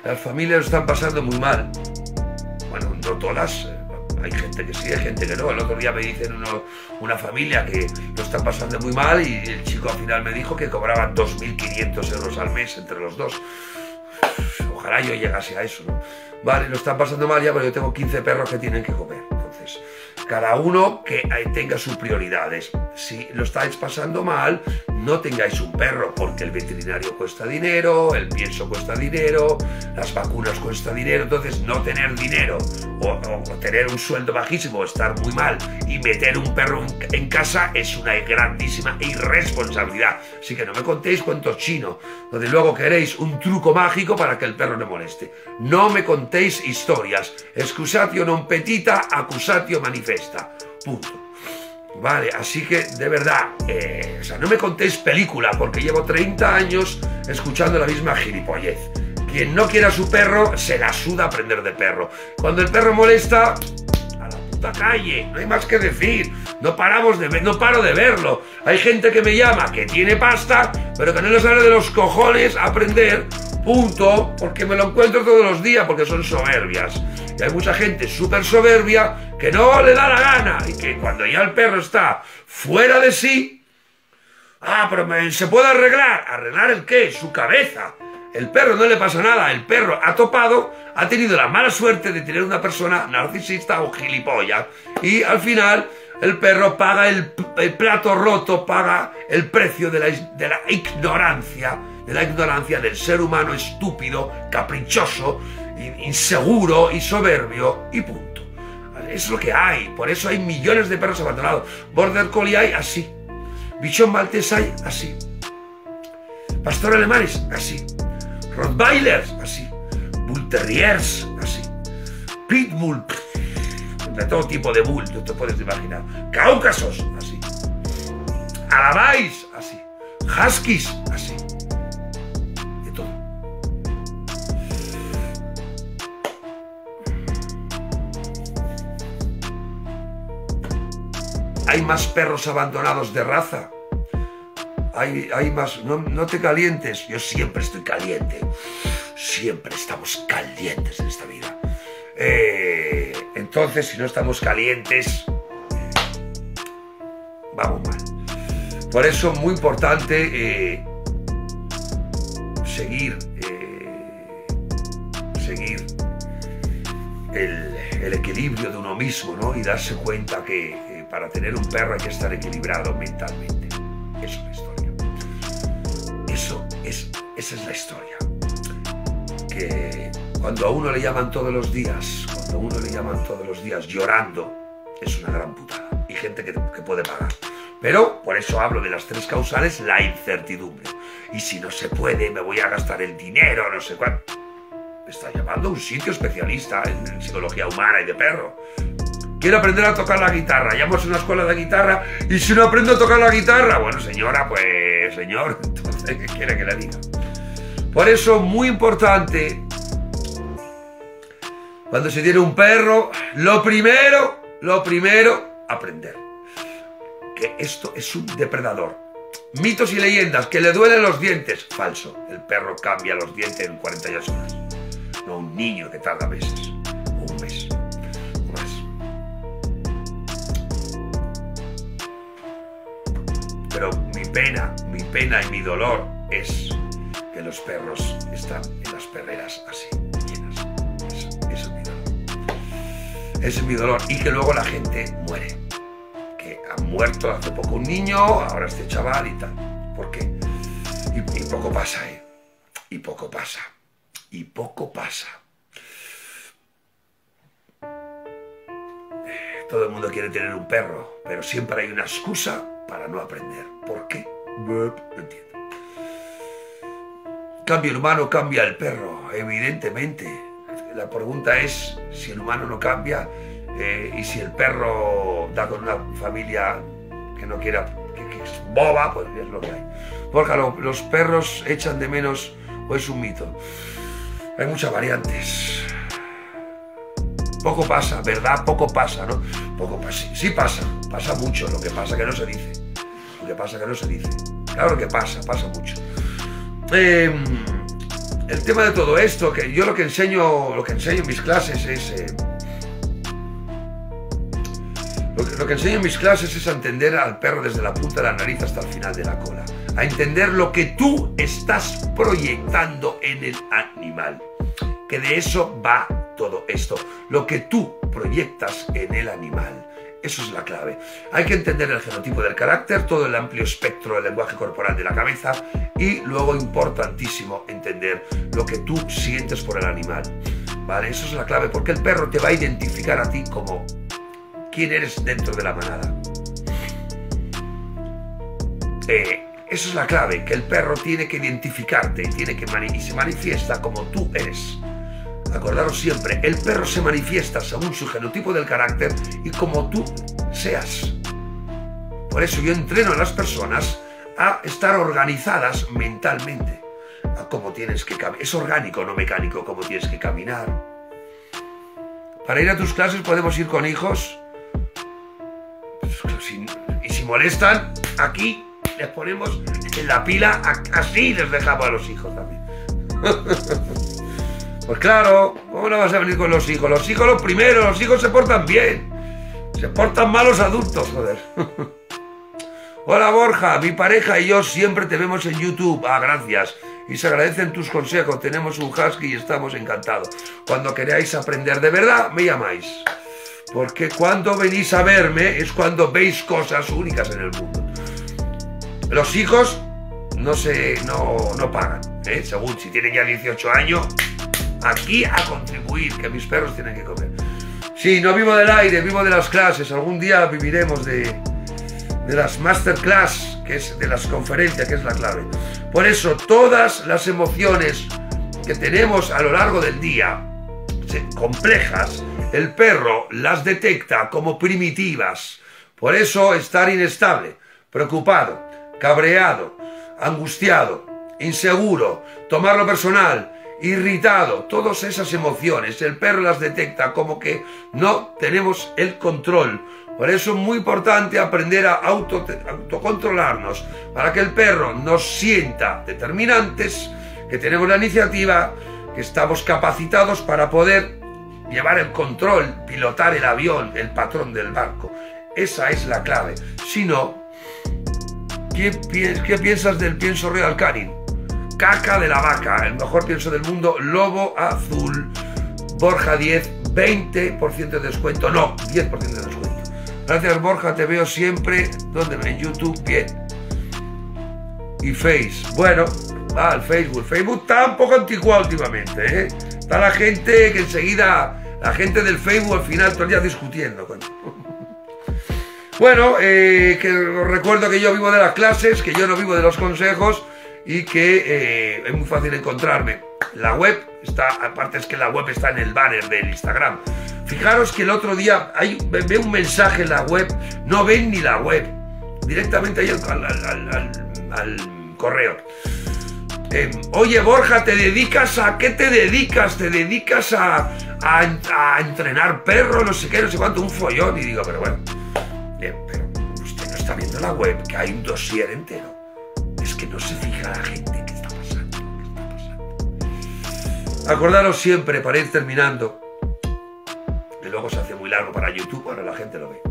Las familias lo están pasando muy mal. Bueno, no todas. Hay gente que sí, hay gente que no. El otro día me dicen uno, una familia que lo están pasando muy mal y el chico al final me dijo que cobraban dos mil quinientos euros al mes entre los dos. Ojalá yo llegase a eso, ¿no? Vale, lo están pasando mal ya, pero yo tengo quince perros que tienen que comer. Entonces, cada uno que tenga sus prioridades. Si lo estáis pasando mal, no tengáis un perro, porque el veterinario cuesta dinero, el pienso cuesta dinero, las vacunas cuesta dinero. Entonces, no tener dinero o, o tener un sueldo bajísimo o estar muy mal y meter un perro en, en casa es una grandísima irresponsabilidad. Así que no me contéis cuentos chinos, donde luego queréis un truco mágico para que el perro no moleste. No me contéis historias. Excusatio non petita, accusatio manifesta. Punto. Vale, así que de verdad, eh, o sea, no me contéis película, porque llevo treinta años escuchando la misma gilipollez. Quien no quiera a su perro, se la suda aprender de perro. Cuando el perro molesta, a la puta calle, no hay más que decir. No paramos de ver, no paro de verlo. Hay gente que me llama, que tiene pasta, pero que no le sale de los cojones aprender, punto, porque me lo encuentro todos los días, porque son soberbias. Y hay mucha gente súper soberbia que no le da la gana y que cuando ya el perro está fuera de sí, ah, pero me, se puede arreglar. ¿Arreglar el qué? Su cabeza. El perro no le pasa nada, el perro ha topado, ha tenido la mala suerte de tener una persona narcisista o gilipollas y al final el perro paga el, el plato roto, paga el precio de la, de la ignorancia, de la ignorancia del ser humano estúpido, caprichoso, inseguro y soberbio y punto. Es lo que hay, por eso hay millones de perros abandonados. Border Collie hay así, Bichon Maltés hay así, Pastor alemanes así, Rottweilers así, Bull Terriers así, Pitbull, de todo tipo de bull, tú te puedes imaginar, Cáucasos así, Alabais así, Huskies así, de todo. Hay más perros abandonados de raza. Hay, hay más... No, no te calientes. Yo siempre estoy caliente. Siempre estamos calientes en esta vida. Eh, entonces, si no estamos calientes, vamos mal. Por eso, muy importante eh, seguir, eh, seguir el, el equilibrio de uno mismo, ¿no? Y darse cuenta que eh, para tener un perro hay que estar equilibrado mentalmente. Eso es la historia. Eso es, esa es la historia. Que cuando a uno le llaman todos los días, cuando a uno le llaman todos los días llorando, es una gran putada. Y gente que, que puede pagar. Pero por eso hablo de las tres causales, la incertidumbre. Y si no se puede, me voy a gastar el dinero, no sé cuánto. Me está llamando a un sitio especialista en psicología humana y de perro. Quiero aprender a tocar la guitarra. Llamo a una escuela de guitarra y si no aprendo a tocar la guitarra, bueno, señora, pues, señor, entonces, ¿qué quiere que le diga? Por eso, muy importante, cuando se tiene un perro, lo primero, lo primero, aprender. Que esto es un depredador. Mitos y leyendas, que le duelen los dientes. Falso. El perro cambia los dientes en cuarenta y ocho horas. No un niño que tarda meses. O un mes. O más. Pero mi pena, mi pena y mi dolor es que los perros están en las perreras así, llenas. Eso, eso es mi dolor. Ese es mi dolor. Y que luego la gente muere. Que ha muerto hace poco un niño, ahora este chaval y tal. ¿Por qué? Y, y poco pasa, ¿eh? Y poco pasa. Y poco pasa. Todo el mundo quiere tener un perro, pero siempre hay una excusa para no aprender. ¿Por qué? No entiendo. Cambia el humano, cambia el perro, evidentemente. La pregunta es si el humano no cambia eh, y si el perro da con una familia que no quiera, que, que es boba, pues es lo que hay. Porque lo, los perros echan de menos, o es un mito. Hay muchas variantes. Poco pasa, ¿verdad? Poco pasa, ¿no? Poco pasa. Sí pasa, pasa mucho, lo que pasa que no se dice. Lo que pasa que no se dice. Claro que pasa, pasa mucho. Eh, el tema de todo esto, que yo lo que enseño, lo que enseño en mis clases es... Eh, lo, que, lo que enseño en mis clases es a entender al perro desde la punta de la nariz hasta el final de la cola. A entender lo que tú estás proyectando en el animal. Que de eso va todo esto. Lo que tú proyectas en el animal. Eso es la clave. Hay que entender el genotipo del carácter, todo el amplio espectro del lenguaje corporal de la cabeza y luego, importantísimo, entender lo que tú sientes por el animal. ¿Vale? Eso es la clave, porque el perro te va a identificar a ti como quién eres dentro de la manada. Eh, eso es la clave, que el perro tiene que identificarte tiene que mani- y se manifiesta como tú eres. Acordaros siempre, el perro se manifiesta según su genotipo del carácter y como tú seas. Por eso yo entreno a las personas a estar organizadas mentalmente, a cómo tienes que caminar. Es orgánico, no mecánico, cómo tienes que caminar. Para ir a tus clases podemos ir con hijos. Y si molestan, aquí les ponemos en la pila, así les dejamos a los hijos también. Pues claro, ¿cómo no vas a venir con los hijos? Los hijos los primeros, los hijos se portan bien. Se portan mal los adultos, joder. Hola Borja, mi pareja y yo siempre te vemos en YouTube. Ah, gracias. Y se agradecen tus consejos. Tenemos un husky y estamos encantados. Cuando queráis aprender de verdad, me llamáis. Porque cuando venís a verme es cuando veis cosas únicas en el mundo. Los hijos no se, no, no pagan, ¿eh? Según si tienen ya dieciocho años... Aquí a contribuir, que mis perros tienen que comer. Sí, no vivo del aire, vivo de las clases. Algún día viviremos de, de las masterclass, que es de las conferencias, que es la clave. Por eso, todas las emociones que tenemos a lo largo del día, complejas, el perro las detecta como primitivas. Por eso, estar inestable, preocupado, cabreado, angustiado, inseguro, tomarlo personal, irritado, todas esas emociones, el perro las detecta como que no tenemos el control. Por eso es muy importante aprender a auto, autocontrolarnos, para que el perro nos sienta determinantes, que tenemos la iniciativa, que estamos capacitados para poder llevar el control, pilotar el avión, el patrón del barco. Esa es la clave. Si no, ¿qué, qué piensas del pienso Royal Canin? Caca de la vaca, el mejor pienso del mundo, lobo azul. Borja diez, veinte por ciento de descuento, no, diez por ciento de descuento. Gracias Borja, te veo siempre, ¿dónde? En YouTube, bien. Y Face, bueno, ah, el Facebook, Facebook está un poco anticuado últimamente, ¿eh? Está la gente que enseguida, la gente del Facebook al final todo el día discutiendo. Bueno, eh, que os recuerdo que yo vivo de las clases, que yo no vivo de los consejos, y que eh, es muy fácil encontrarme. La web está, aparte es que la web está en el banner del Instagram. Fijaros que el otro día hay, ve un mensaje en la web, no ven ni la web, directamente ahí al, al, al, al, al correo. Eh, Oye Borja, ¿te dedicas a qué te dedicas? ¿Te dedicas a, a, a entrenar perros? No sé qué, no sé cuánto, un follón. Y digo, pero bueno, eh, pero usted no está viendo la web, que hay un dossier entero. Es que no se fija la gente qué está pasando, qué está pasando. Acordaros siempre, para ir terminando, que luego se hace muy largo para YouTube, ahora la gente lo ve.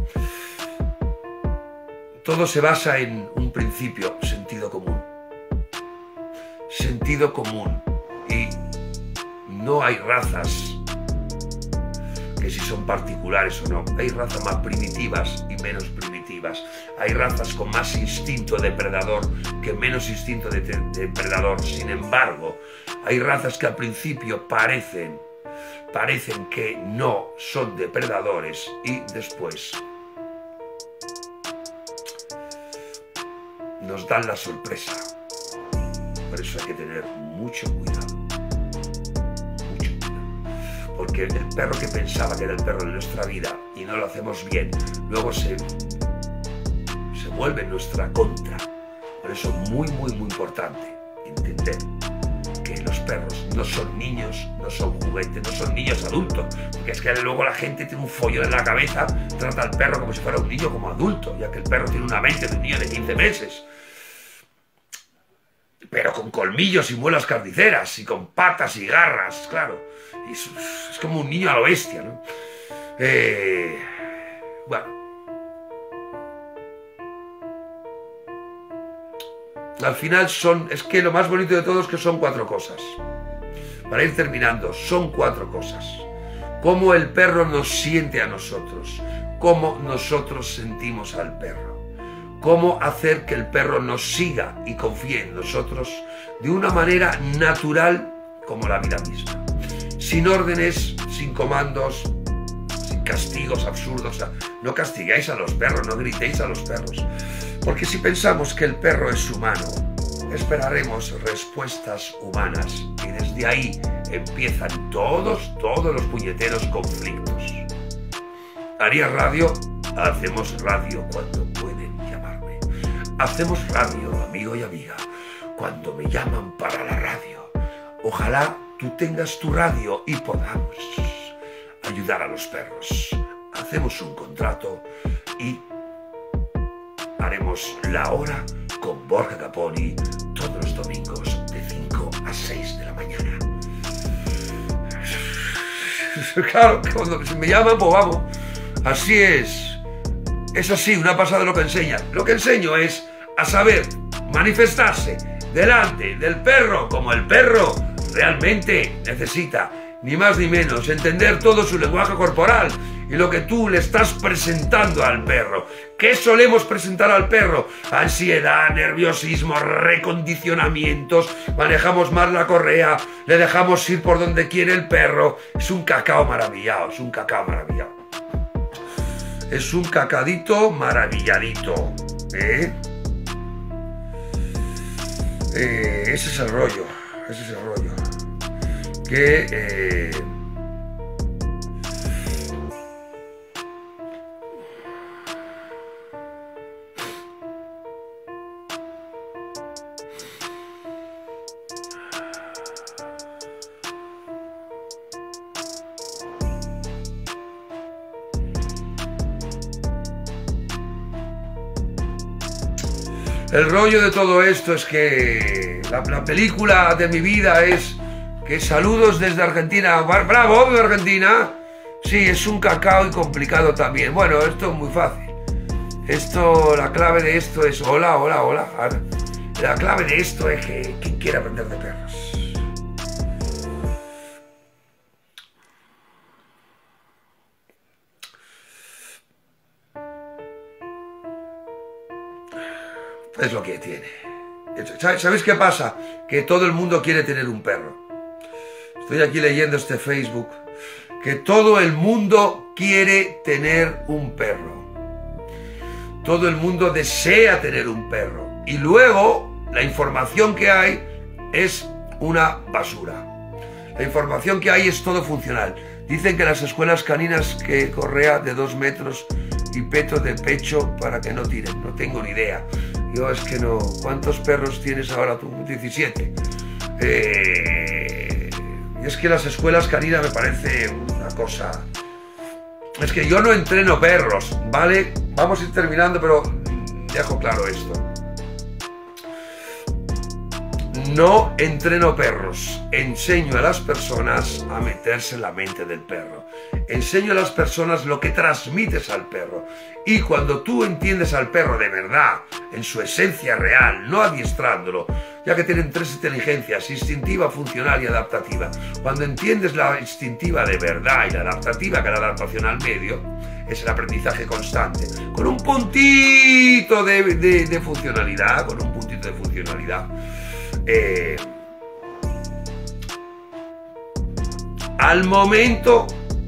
Todo se basa en un principio, sentido común. Sentido común. Y no hay razas que si son particulares o no. Hay razas más primitivas y menos primitivas. Hay razas con más instinto depredador que menos instinto de depredador. Sin embargo, hay razas que al principio parecen, parecen que no son depredadores y después nos dan la sorpresa. Por eso hay que tener mucho cuidado. Mucho cuidado. Porque el perro que pensaba que era el perro de nuestra vida y no lo hacemos bien, luego se... se vuelve nuestra contra. Por eso muy, muy, muy importante entender que los perros no son niños, no son juguetes, no son niños adultos. Porque es que luego la gente tiene un follón en la cabeza, trata al perro como si fuera un niño, como adulto, ya que el perro tiene una mente de un niño de quince meses. pero con colmillos y muelas carniceras, y con patas y garras, claro. Y es, es como un niño a lo bestia, ¿no? Eh, bueno. Al final son, es que lo más bonito de todo es que son cuatro cosas. Para ir terminando, son cuatro cosas. Cómo el perro nos siente a nosotros, cómo nosotros sentimos al perro, cómo hacer que el perro nos siga y confíe en nosotros de una manera natural como la vida misma. Sin órdenes, sin comandos, sin castigos absurdos. O sea, no castiguéis a los perros, no gritéis a los perros. Porque si pensamos que el perro es humano, esperaremos respuestas humanas y desde ahí empiezan todos, todos los puñeteros conflictos. ¿Harías radio? Hacemos radio cuando pueden llamarme. Hacemos radio, amigo y amiga, cuando me llaman para la radio. Ojalá tú tengas tu radio y podamos ayudar a los perros. Hacemos un contrato y haremos la hora con Borja Caponi todos los domingos de cinco a seis de la mañana. Claro, cuando me llaman, pues vamos. Así es. Es así, una pasada lo que enseñan. Lo que enseño es a saber manifestarse delante del perro como el perro realmente necesita. Ni más ni menos, entender todo su lenguaje corporal y lo que tú le estás presentando al perro. ¿Qué solemos presentar al perro? Ansiedad, nerviosismo, recondicionamientos, manejamos mal la correa, le dejamos ir por donde quiere el perro. Es un cacao maravillado, es un cacao maravillado. Es un cacadito maravilladito, ¿eh? Eh, ese es el rollo, ese es el rollo. Que eh, el rollo de todo esto es que la, la película de mi vida es que saludos desde Argentina. ¡Bravo, de Argentina! Sí, es un cacao y complicado también. Bueno, esto es muy fácil. Esto, la clave de esto es hola, hola, hola. La clave de esto es que quien quiere aprender de perros. Es lo que tiene. ¿Sabéis qué pasa? Que todo el mundo quiere tener un perro. Estoy aquí leyendo este Facebook. Que todo el mundo quiere tener un perro. Todo el mundo desea tener un perro. Y luego la información que hay es una basura. La información que hay es todo funcional. Dicen que las escuelas caninas que correa de dos metros y peto de pecho para que no tiren. No tengo ni idea. Yo es que no... ¿Cuántos perros tienes ahora tú? diecisiete. Eh... Y es que las escuelas caninas me parece una cosa... Es que yo no entreno perros, ¿vale? Vamos a ir terminando, pero dejo claro esto. No entreno perros, enseño a las personas a meterse en la mente del perro. Enseño a las personas lo que transmites al perro. Y cuando tú entiendes al perro de verdad, en su esencia real, no adiestrándolo, ya que tienen tres inteligencias, instintiva, funcional y adaptativa. Cuando entiendes la instintiva de verdad y la adaptativa, que es la adaptación al medio, es el aprendizaje constante, con un puntito de, de, de funcionalidad, con un puntito de funcionalidad. Eh, al momento,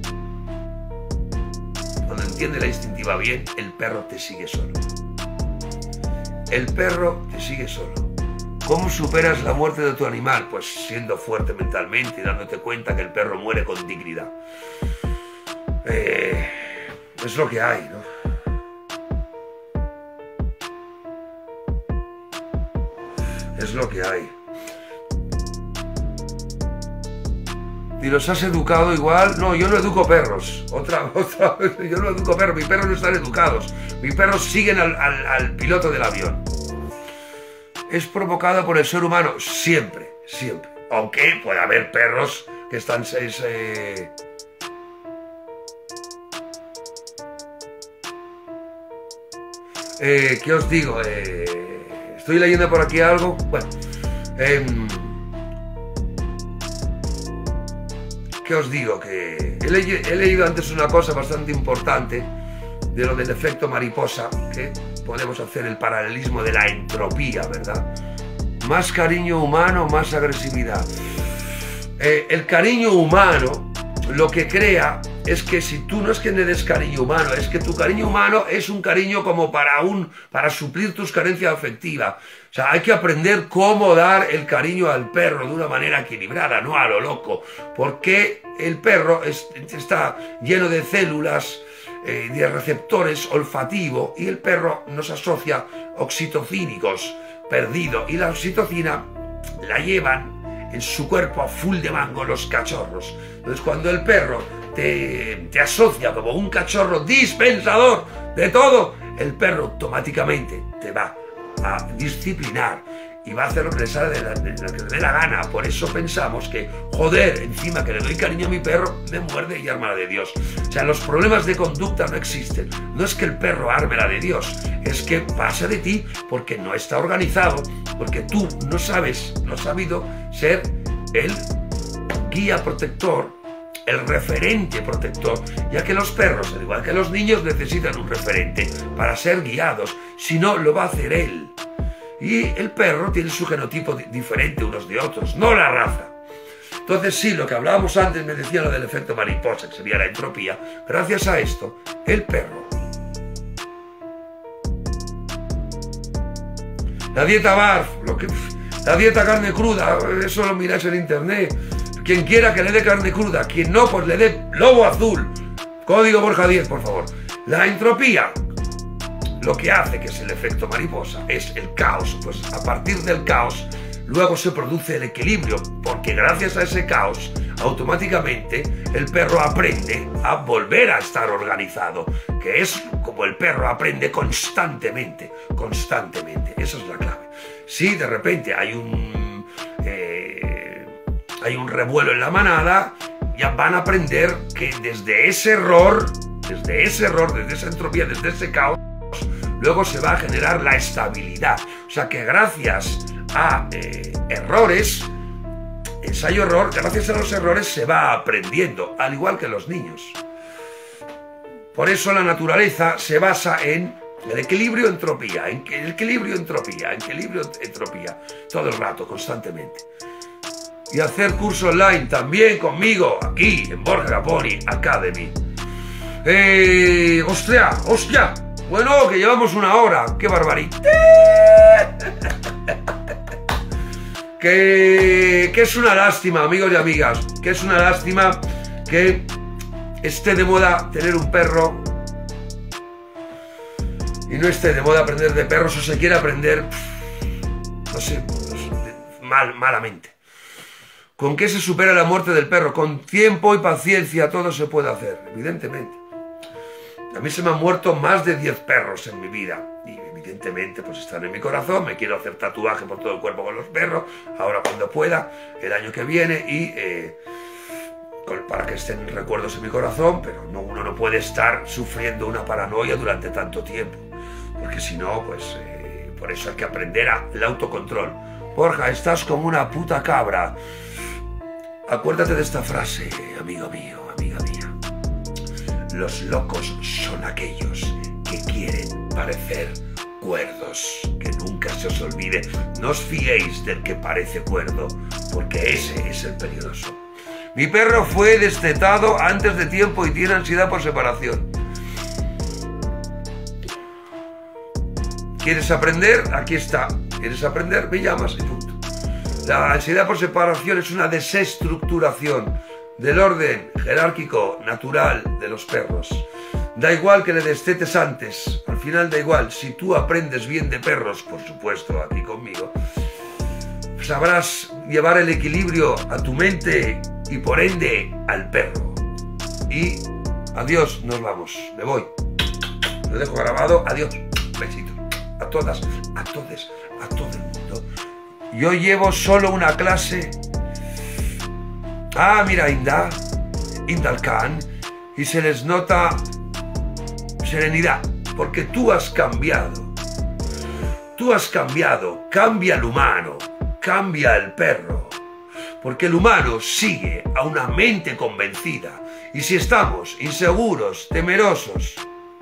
cuando entiende la instintiva bien, el perro te sigue solo. El perro te sigue solo. ¿Cómo superas la muerte de tu animal? Pues siendo fuerte mentalmente y dándote cuenta que el perro muere con dignidad. Eh, es lo que hay, ¿no? Es lo que hay. ¿Y los has educado igual? No, yo no educo perros. Otra, otra vez, yo no educo perros. Mis perros no están educados. Mis perros siguen al, al, al piloto del avión. es provocada por el ser humano, siempre, siempre. Aunque puede haber perros que están... Es, eh... Eh, ¿Qué os digo? Eh, estoy leyendo por aquí algo. Bueno, eh, ¿qué os digo? Que he, le he leído antes una cosa bastante importante de lo del efecto mariposa, que podemos hacer el paralelismo de la entropía, ¿verdad? Más cariño humano, más agresividad. Eh, el cariño humano lo que crea es que si tú no es que le des cariño humano, es que tu cariño humano es un cariño como para, un, para suplir tus carencias afectivas. O sea, hay que aprender cómo dar el cariño al perro de una manera equilibrada, no a lo loco. Porque el perro es, está lleno de células, eh, de receptores olfativos, y el perro nos asocia oxitocínicos perdidos. Y la oxitocina la llevan en su cuerpo a full de mango los cachorros. Entonces, cuando el perro te, te asocia como un cachorro dispensador de todo, el perro automáticamente te va a disciplinar y va a hacer lo que le sale de la, de la que le dé la gana. Por eso pensamos que, joder, encima que le doy cariño a mi perro, me muerde y arma la de Dios. O sea, los problemas de conducta no existen. No es que el perro arme la de Dios, es que pasa de ti porque no está organizado, porque tú no sabes, no has sabido ser el guía protector, el referente protector, ya que los perros, al igual que los niños, necesitan un referente para ser guiados, si no lo va a hacer él. Y el perro tiene su genotipo diferente unos de otros, no la raza. Entonces sí, lo que hablábamos antes, me decía lo del efecto mariposa, que sería la entropía. Gracias a esto, el perro, la dieta barf, lo que, la dieta carne cruda, eso lo miráis en internet. Quien quiera que le dé carne cruda, quien no, pues le dé lobo azul. Código Borja diez, por favor. La entropía, lo que hace, que es el efecto mariposa, es el caos. Pues a partir del caos, luego se produce el equilibrio, porque gracias a ese caos, automáticamente el perro aprende a volver a estar organizado, que es como el perro aprende constantemente, constantemente. Esa es la clave. Si de repente hay un... Eh, hay un revuelo en la manada, ya van a aprender que desde ese error, desde ese error, desde esa entropía, desde ese caos, luego se va a generar la estabilidad. O sea que gracias a eh, errores, ensayo-error, gracias a los errores se va aprendiendo, al igual que los niños. Por eso la naturaleza se basa en el equilibrio entropía, en el equilibrio entropía, en equilibrio entropía, todo el rato, constantemente. Y hacer curso online también conmigo, aquí, en Borja Caponi Academy. Eh, ¡Hostia! ¡Hostia! Bueno, que llevamos una hora. ¡Qué barbaridad! que, que es una lástima, amigos y amigas, que es una lástima que esté de moda tener un perro y no esté de moda aprender de perros, o se quiere aprender, no sé, no sé mal, malamente. ¿Con qué se supera la muerte del perro? Con tiempo y paciencia todo se puede hacer, evidentemente. A mí se me han muerto más de diez perros en mi vida. Y evidentemente pues están en mi corazón. Me quiero hacer tatuaje por todo el cuerpo con los perros, ahora cuando pueda, el año que viene, y eh, con, para que estén recuerdos en mi corazón, pero no, uno no puede estar sufriendo una paranoia durante tanto tiempo. Porque si no, pues eh, por eso hay que aprender al autocontrol. Borja, estás como una puta cabra. Acuérdate de esta frase, amigo mío, amiga mía. Los locos son aquellos que quieren parecer cuerdos. Que nunca se os olvide, no os fiéis del que parece cuerdo, porque ese es el peligroso. Mi perro fue destetado antes de tiempo y tiene ansiedad por separación. ¿Quieres aprender? Aquí está. ¿Quieres aprender? Me llamas y punto. La ansiedad por separación es una desestructuración del orden jerárquico natural de los perros. Da igual que le destetes antes, al final da igual. Si tú aprendes bien de perros, por supuesto, aquí conmigo, sabrás llevar el equilibrio a tu mente y por ende al perro. Y adiós, nos vamos, me voy. Lo dejo grabado, adiós, besito. a todas, a todos, a todo el mundo. Yo llevo solo una clase. Ah, mira, Inda, Indal Khan, y se les nota serenidad, porque tú has cambiado. Tú has cambiado, cambia el humano, cambia el perro, porque el humano sigue a una mente convencida, y si estamos inseguros, temerosos,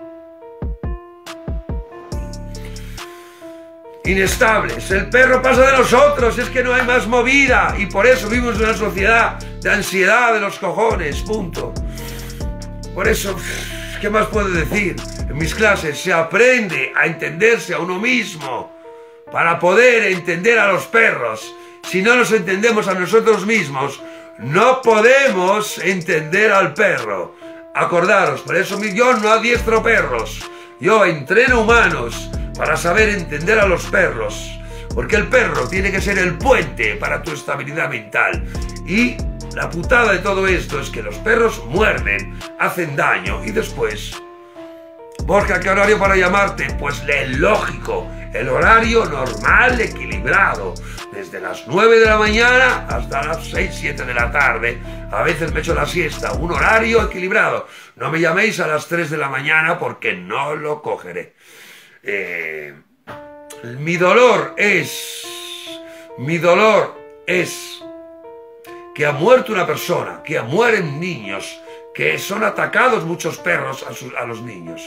inestables, el perro pasa de nosotros, es que no hay más movida, y por eso vivimos en una sociedad de ansiedad de los cojones, punto. Por eso, ¿qué más puedo decir? En mis clases se aprende a entenderse a uno mismo para poder entender a los perros. Si no nos entendemos a nosotros mismos, no podemos entender al perro. Acordaros, por eso yo no adiestro perros, yo entreno humanos para saber entender a los perros, porque el perro tiene que ser el puente para tu estabilidad mental. Y la putada de todo esto es que los perros muerden, hacen daño y después... Borja, ¿qué horario para llamarte? Pues el lógico, el horario normal, equilibrado, desde las nueve de la mañana hasta las seis, siete de la tarde. A veces me echo la siesta, un horario equilibrado. No me llaméis a las tres de la mañana porque no lo cogeré. Eh, mi dolor es, mi dolor es que ha muerto una persona, que mueren niños, que son atacados muchos perros a, sus, a los niños.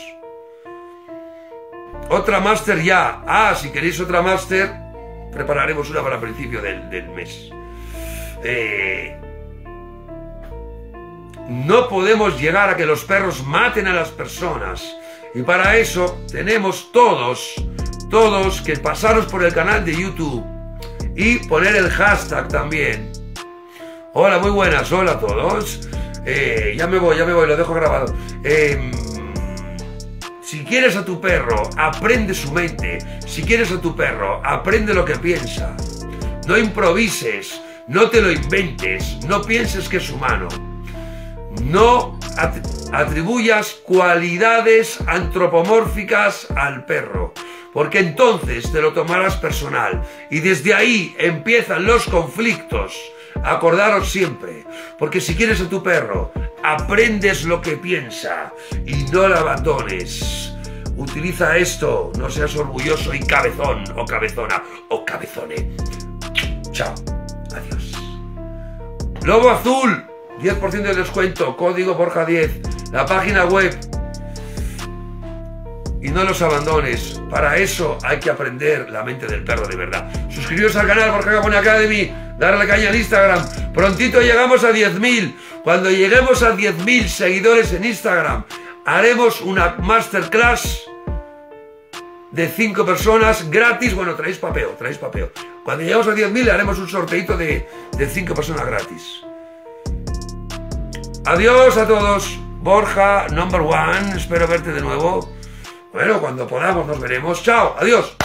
Otra máster ya. Ah, si queréis otra máster, prepararemos una para el principio del, del mes. Eh, no podemos llegar a que los perros maten a las personas. Y para eso tenemos todos, todos que pasaros por el canal de YouTube y poner el hashtag también. Hola, muy buenas, hola a todos. Eh, ya me voy, ya me voy, lo dejo grabado. Eh, si quieres a tu perro, aprende su mente. Si quieres a tu perro, aprende lo que piensa. No improvises, no te lo inventes, no pienses que es humano. No atribuyas cualidades antropomórficas al perro, porque entonces te lo tomarás personal y desde ahí empiezan los conflictos. Acordaros siempre, porque si quieres a tu perro, aprendes lo que piensa y no lo abandones. Utiliza esto, no seas orgulloso y cabezón o cabezona o cabezone. Chao, adiós. Lobo Azul, diez por ciento de descuento, código Borja diez, la página web. Y no los abandones, para eso hay que aprender la mente del perro de verdad. Suscribiros al canal Borja Capone Academy, darle caña al Instagram. Prontito llegamos a diez mil. Cuando lleguemos a diez mil seguidores en Instagram, haremos una masterclass de cinco personas gratis. Bueno, traéis papeo, traéis papeo. Cuando lleguemos a diez mil haremos un sorteito de, de cinco personas gratis. Adiós a todos. Borja, number one. Espero verte de nuevo. Bueno, cuando podamos nos veremos. Chao, adiós.